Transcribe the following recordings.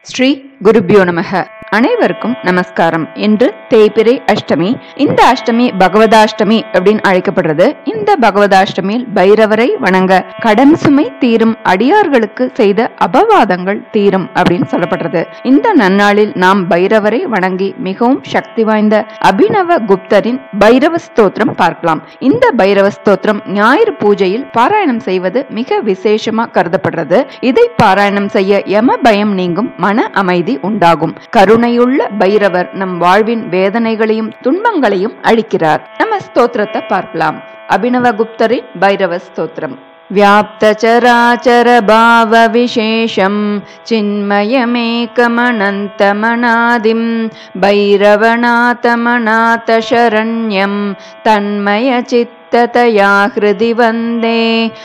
ஸ்ரீ குருபியோ நமக. அனைவருக்கும் நமஸ்காரம். இன்று தேய்பிறை அஷ்டமி. இந்த அஷ்டமி பகவதாஷ்டமி அப்படின்னு அழைக்கப்படுறது. இந்த பகவதாஷ்டமியில் பைரவரை வணங்க கடன் சுமை தீரும், அடியார்களுக்கு செய்த அபவாதங்கள் தீரும் அப்படின்னு சொல்லப்படுறது. இந்த நன்னாளில் நாம் பைரவரை வணங்கி மிகவும் சக்தி வாய்ந்த அபினவ குப்தரின் பைரவ ஸ்தோத்திரம் பார்க்கலாம். இந்த பைரவ ஸ்தோத்திரம் ஞாயிறு பூஜையில் பாராயணம் செய்வது மிக விசேஷமா கருதப்படுறது. இதை பாராயணம் செய்ய யம பயம் நீங்கும், மன அமைதி உண்டாகும். கருணையுள்ள பைரவர் நம் வாழ்வின் வேதனைகளையும் துன்பங்களையும் அழிக்கிறார். நம்ம ஸ்தோத்திரத்தை பார்க்கலாம். அபினவ குப்தரின் பைரவ ஸ்தோத்திரம். व्याप्त चराचर भाव विशेषं चिन्मयमेकमनन्तमनादिं भैरवनाथमनाथ शरण्यं तन्मय चित्ततया हृदि वन्दे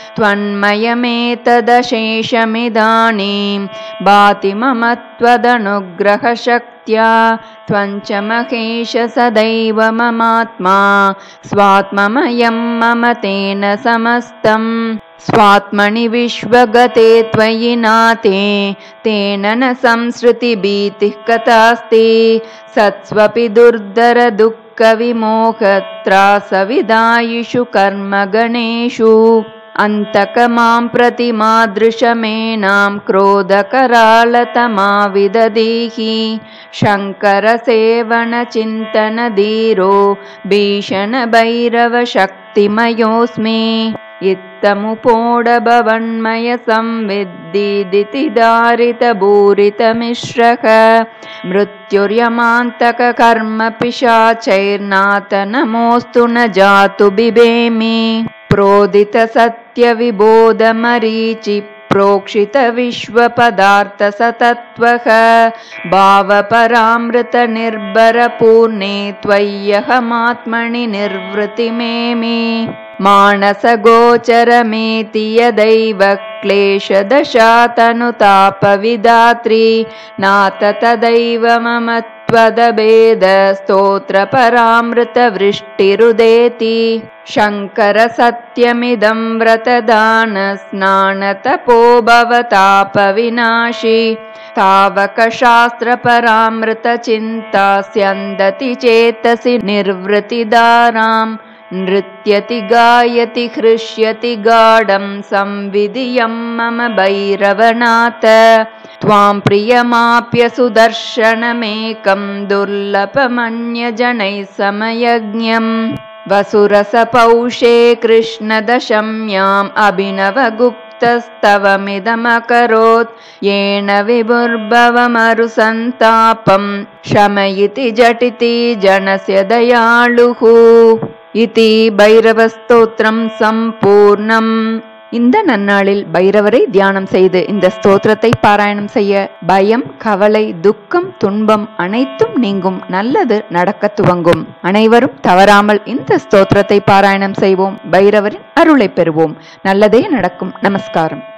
त्वन्मयमेतदशेषमिदानीं भाति मम त्वदनुग्रहशक्त्या त्वञ्च महेश सदैव ममात्मा स्वात्ममयं मम तेन समस्तम् स्वात्मनि विश्वगते त्वयि नाते तेन न संसृति भीतिः कथास्ति सत्स्वपि दुर्धर दुःख विमोहत्रासविदायिषु कर्मगणेषु अन्तक मां प्रति मादृशमेनां क्रोधकरालतमा विदधीहि शङ्कर सेवन चिन्तन धीरो भीषण भैरव शक्तिमयोऽस्मि इत्थमुपोडभवन्मय संविद्दिति दारित भूरित मिश्रः मृत्युर्यमान्तक कर्म पिशाचैर्नाथ नमोऽस्तु न जातु बिभेमि प्रोदित सत्य विबोध मरीचि प्रोक्षित विश्व पदार्थ सतत्वः भाव परामृत निर्भर पूर्णे त्वय्यहमात्मनि निर्वृति मेमि मानस गोचरमेति यदैव क्लेश दशातनुताप विदात्री नाथ तदैव मम त्वदभेद स्तोत्र परामृत वृष्टिरुदेति शङ्कर सत्यमिदं व्रतदान स्नान तपो भवताप विनाशी तावक शास्त्र परामृत चिन्ता स्यन्दति चेतसि निर्वृतिदाराम् नृत्यति गायति हृष्यति गाढं संविधियं मम भैरवनाथ त्वां प्रियमाप्य सुदर्शनमेकं दुर्लभमन्यजनैः समयज्ञम् वसुरस पौषे कृष्णदशम्याम् अभिनवगुप्तस्तवमिदमकरोत् येन विभुर्भवमरुसन्तापं शमयति झटिति जनस्य दयालुः इति பைரவஸ்தோத்திரம் சம்பூர்ணம். இந்த நன்னாளில் பைரவரை தியானம் செய்து இந்த ஸ்தோத்திரத்தை பாராயணம் செய்ய பயம், கவலை, துக்கம், துன்பம் அனைத்தும் நீங்கும், நல்லது நடக்க துவங்கும். அனைவரும் தவறாமல் இந்த ஸ்தோத்திரத்தை பாராயணம் செய்வோம். பைரவரின் அருளை பெறுவோம். நல்லதே நடக்கும். நமஸ்காரம்.